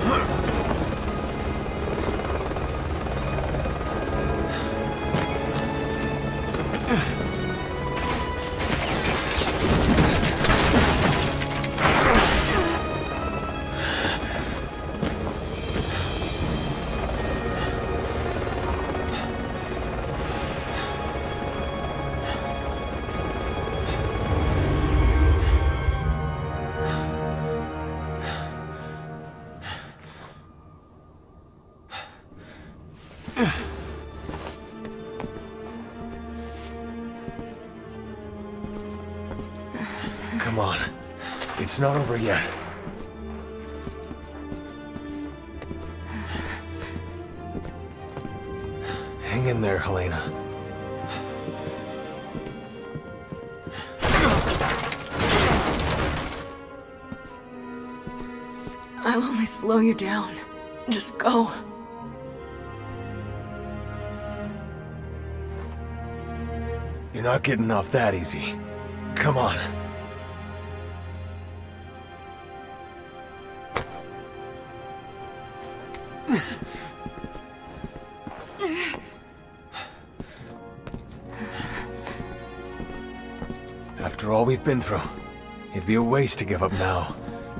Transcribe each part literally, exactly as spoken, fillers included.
Come on. It's not over yet. Hang in there, Helena. I'll only slow you down. Just go. You're not getting off that easy. Come on. After all we've been through, it'd be a waste to give up now.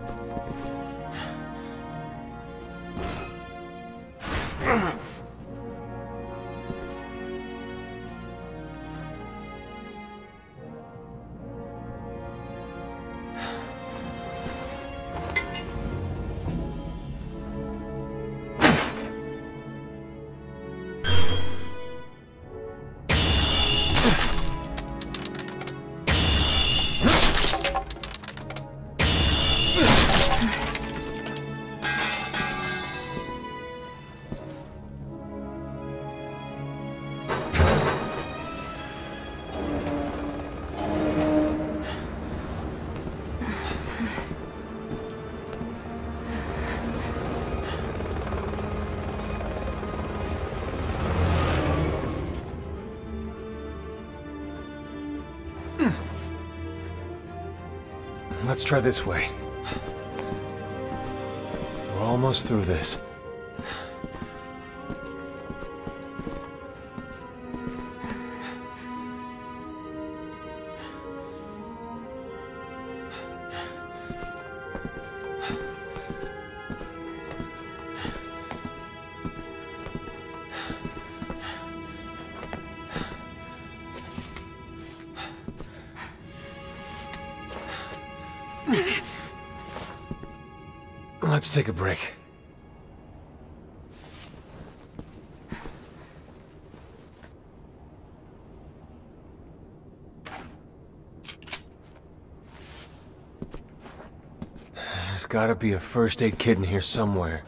Let's try this way. We're almost through this. Let's take a break. There's gotta be a first aid kit in here somewhere.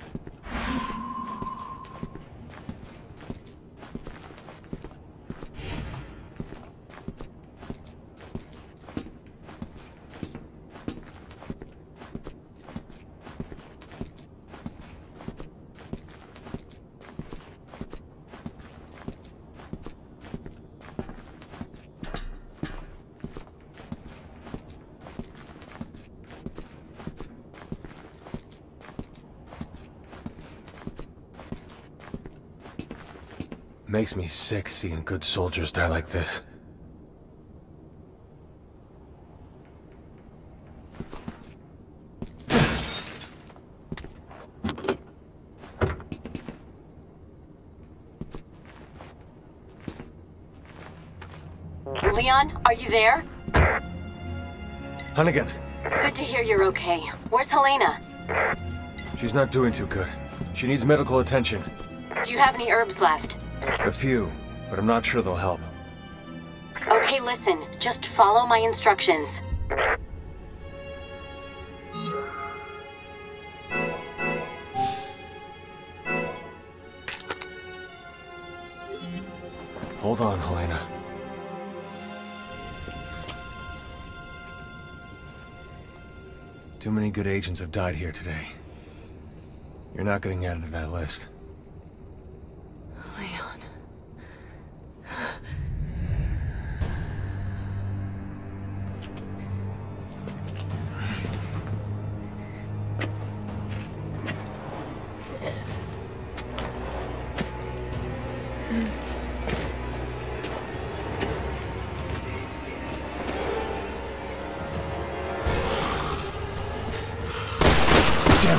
Makes me sick seeing good soldiers die like this. Leon, are you there? Hunnigan. Good to hear you're okay. Where's Helena? She's not doing too good. She needs medical attention. Do you have any herbs left? A few, but I'm not sure they'll help. Okay, listen. Just follow my instructions. Hold on, Helena. Too many good agents have died here today. You're not getting added to that list. Leon.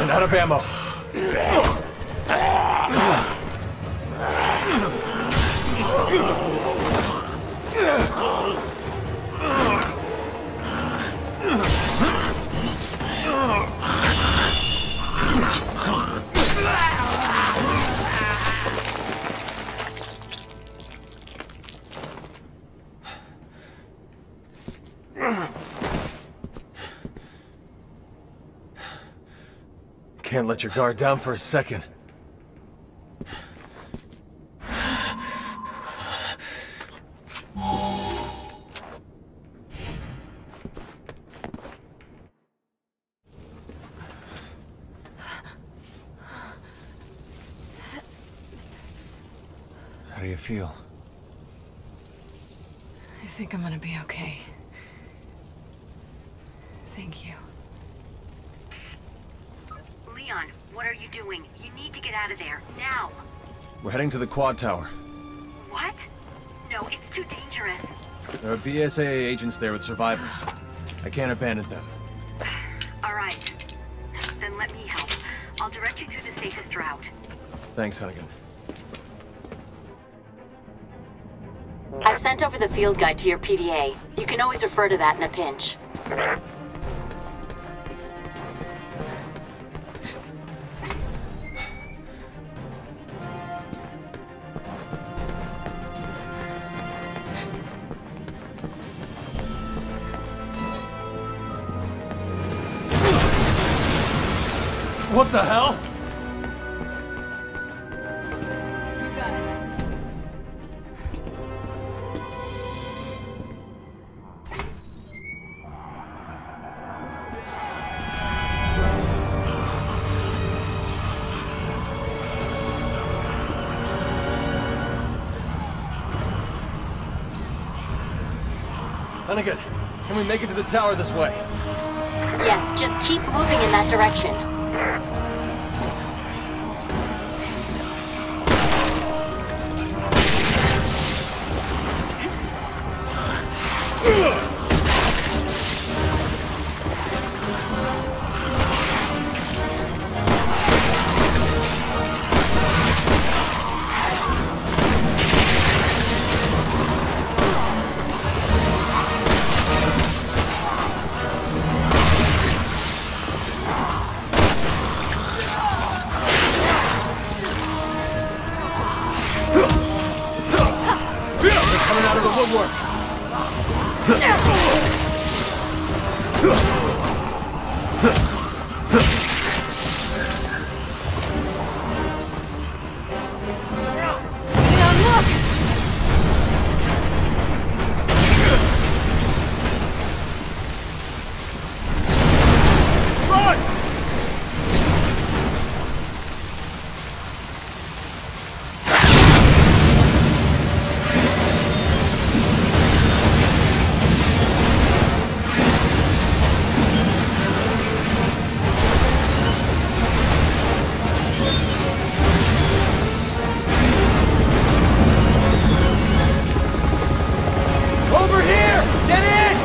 Shit, out of ammo. Can't let your guard down for a second. How do you feel? I think I'm gonna be okay. Thank you. Leon, what are you doing? You need to get out of there, now! We're heading to the quad tower. What? No, it's too dangerous. There are B S A A agents there with survivors. I can't abandon them. Alright. Then let me help. I'll direct you through the safest route. Thanks, Hunnigan. I've sent over the field guide to your P D A. You can always refer to that in a pinch. What the hell? You got it. Hunnigan, can we make it to the tower this way? Yes, just keep moving in that direction. Coming out of the woodwork. Leon, look! Over here! Get in!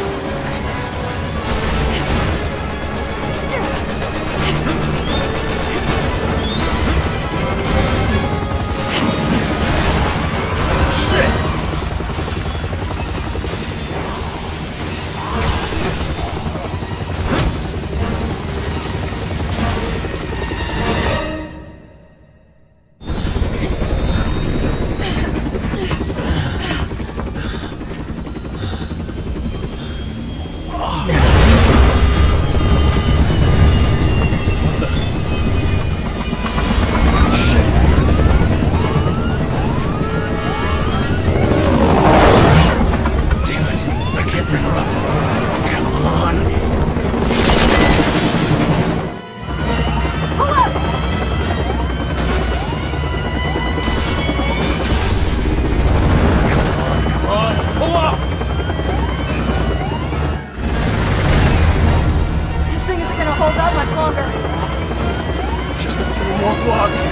hold out much longer. Just a few more blocks.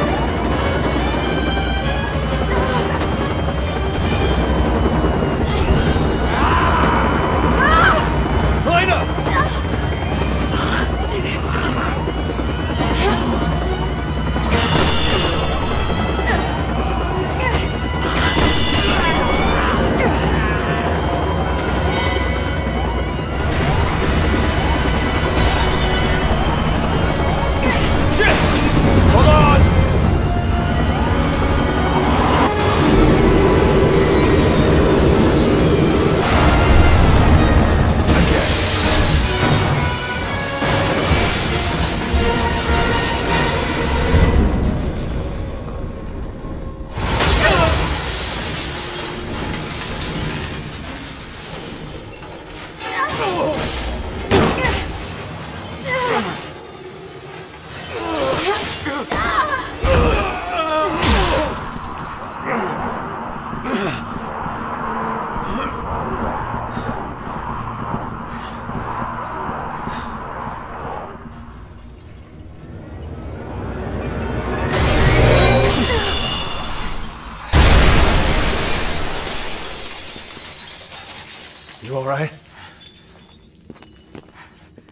Line up!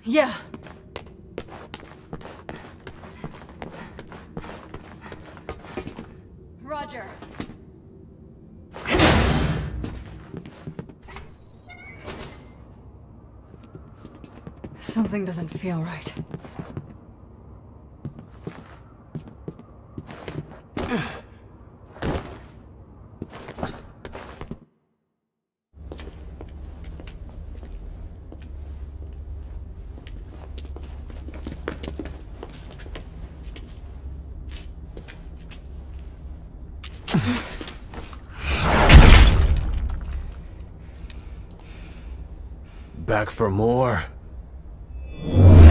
Yeah. Roger. Something doesn't feel right. Back for more?